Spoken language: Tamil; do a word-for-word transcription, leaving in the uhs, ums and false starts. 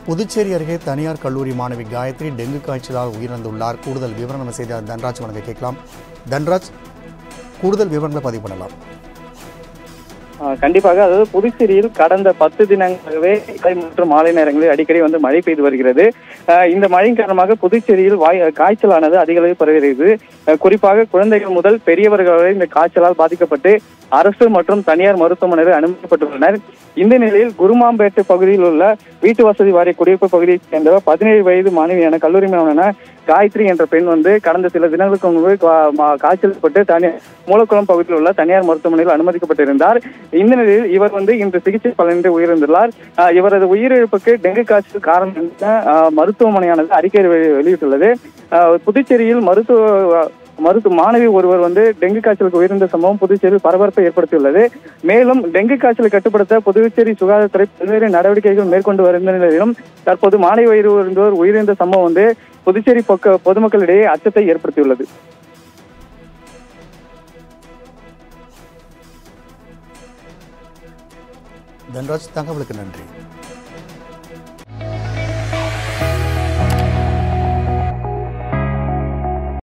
புதுச்சேரி அருகே தனியார் கல்லூரி மாணவி காயத்ரி டெங்கு காய்ச்சலால் உயிரிழந்துள்ளார். கூடுதல் விவரம் நம்ம செய்தியாளர் தன்ராஜ் வழங்க கேட்கலாம். தன்ராஜ், கூடுதல் விவரங்களை பதிவு பண்ணலாம். கண்டிப்பாக, அதாவது புதுச்சேரியில் கடந்த பத்து தினங்களாகவே காலை மற்றும் மாலை நேரங்களில் அடிக்கடி வந்து மழை பெய்து வருகிறது. இந்த மழையின் காரணமாக புதுச்சேரியில் வாய் காய்ச்சலானது அதிக அளவில் பரவுகிறது. குறிப்பாக குழந்தைகள் முதல் பெரியவர்கள் வரை இந்த காய்ச்சலால் பாதிக்கப்பட்டு அரசு மற்றும் தனியார் மருத்துவமனையில் அனுமதிக்கப்பட்டுள்ளனர். இந்த நிலையில் குருமாம்பேட்டை பகுதியில் உள்ள வீட்டு வசதி வாரிய குடியிருப்பு பகுதியைச் சேர்ந்த பதினேழு வயது மாணவியான கல்லூரி மாணவனான காயத்ரி என்ற பெண் வந்து கடந்த சில தினங்களுக்கு முன்பு காய்ச்சல் பட்டு தனி மூலக்குளம் பகுதியில் உள்ள தனியார் மருத்துவமனையில் அனுமதிக்கப்பட்டிருந்தார். இந்த நிலையில் இவர் வந்து இன்று சிகிச்சை பலனின்றி உயிரிழந்துள்ளார். இவரது உயிரிழப்புக்கு டெங்கு காய்ச்சல் காரணம் என மருத்துவமனையானது அறிக்கை வெளியிட்டுள்ளது. புதுச்சேரியில் மருத்துவ மருத்துவ மாணவி ஒருவர் வந்து டெங்கு காய்ச்சலுக்கு உயிரிழந்த சம்பவம் புதுச்சேரியில் பரபரப்பை ஏற்படுத்தியுள்ளது. மேலும் டெங்கு காய்ச்சலை கட்டுப்படுத்த புதுச்சேரி சுகாதாரத்துறை பல்வேறு நடவடிக்கைகள் மேற்கொண்டு வருகின்ற நிலையிலும் தற்போது மாணவி ஒருவர் உயிரிழந்த சம்பவம் வந்து புதுச்சேரி பொதுமக்களிடையே அச்சத்தை ஏற்படுத்தியுள்ளது. தன்ராஜ், தகவலுக்கு நன்றி.